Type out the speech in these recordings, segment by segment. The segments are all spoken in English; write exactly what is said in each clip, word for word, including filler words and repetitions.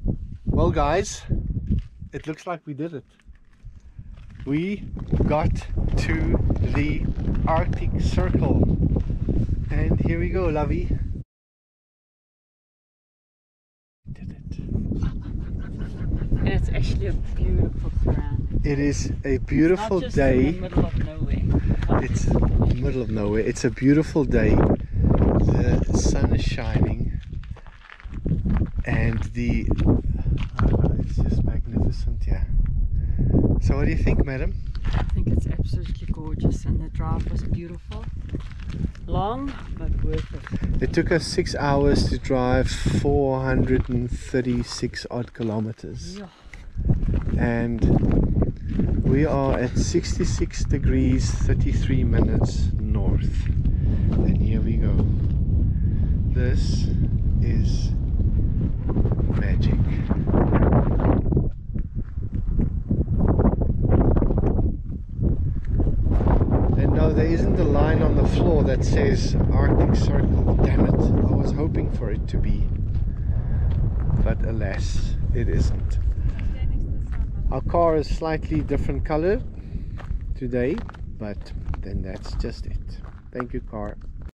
Well guys, it looks like we did it. We got to the Arctic Circle. And here we go, Lovey. Did it. And it's actually a beautiful terrain. It is a beautiful it's not just day. in the middle of nowhere. It's in the middle of nowhere. It's a beautiful day. The sun is shining. And the... Oh, it's just magnificent, yeah. So what do you think, madam? I think it's absolutely gorgeous, and the drive was beautiful. Long, but worth it. It took us six hours to drive four hundred thirty-six odd kilometers. Yeah. And we are at sixty-six degrees thirty-three minutes north. And here we go. This is magic. And no, there isn't a line on the floor that says Arctic Circle. Damn it, I was hoping for it to be, but alas, it isn't. Our car is slightly different color today, but then that's just it. Thank you, car.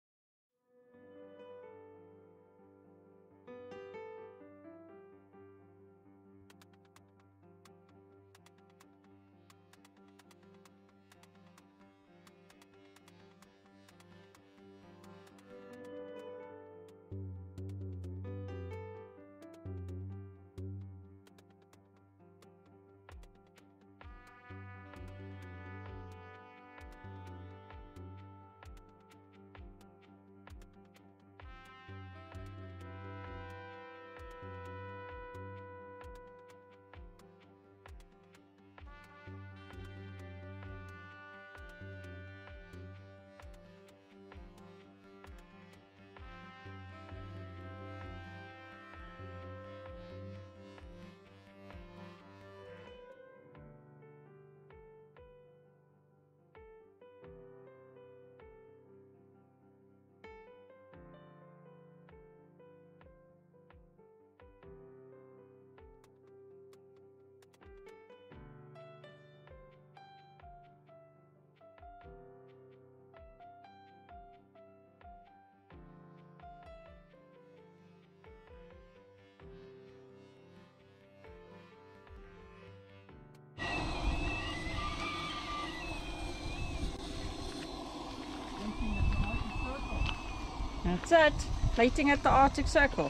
That's it. Plating at the Arctic Circle.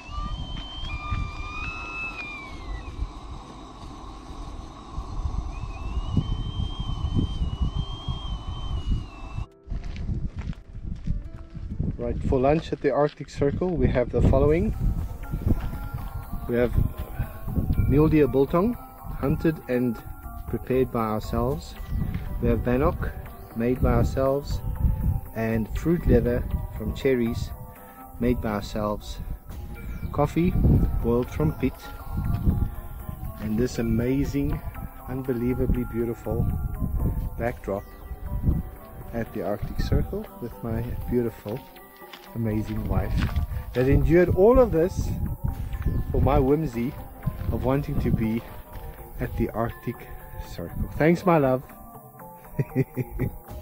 Right, for lunch at the Arctic Circle we have the following. We have mule deer biltong, hunted and prepared by ourselves. We have bannock, made by ourselves, and fruit leather from cherries, made by ourselves. Coffee boiled from pit, and this amazing, unbelievably beautiful backdrop at the Arctic Circle with my beautiful, amazing wife that endured all of this for my whimsy of wanting to be at the Arctic Circle. Thanks, my love.